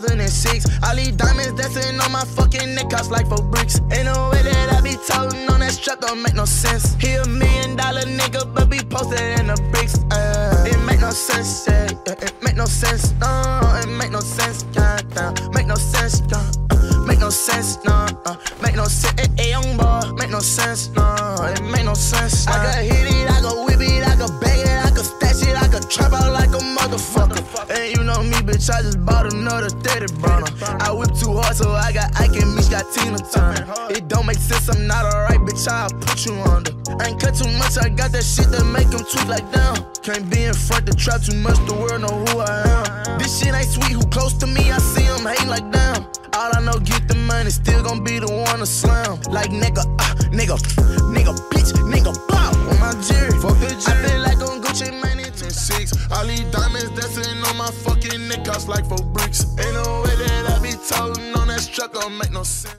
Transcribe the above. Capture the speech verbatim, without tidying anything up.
thousand six. All these diamonds dancing on my fucking neck cost like four bricks. Ain't no way that I be toting on that strap, don't make no sense. He a million dollar nigga, but be posted in the bricks. Uh, it make no sense, yeah. It make no sense, no. It make no sense, yeah. Make no sense, yeah. Make no sense, no. Uh, make no sense, eh, eh, young boy. Make no sense, no. It make no sense. Uh. I can hit it, I can whip it, I can bang it, I can stash it, I can trap out like a motherfucker. And you know me, bitch, I just bought another thirty burner. I whip too hard, so I got Ike and Mitch got Tina Turner. It don't make sense, I'm not alright, bitch, I'll put you under. I ain't cut too much, I got that shit that make them tweak like down. Can't be in front to trap too much, the world know who I am. This shit ain't sweet, who close to me, I see them hating like damn. All I know, get the money, still gon' be the one to slam. Like nigga, uh, nigga, nigga, bitch, nigga, blow on my jury. Fuck the jury. I feel like on Gucci Mane ten six. All these diamonds dancing on my fucking neck cost like four bricks. Ain't no way that I be toting on that strap, don't make no sense.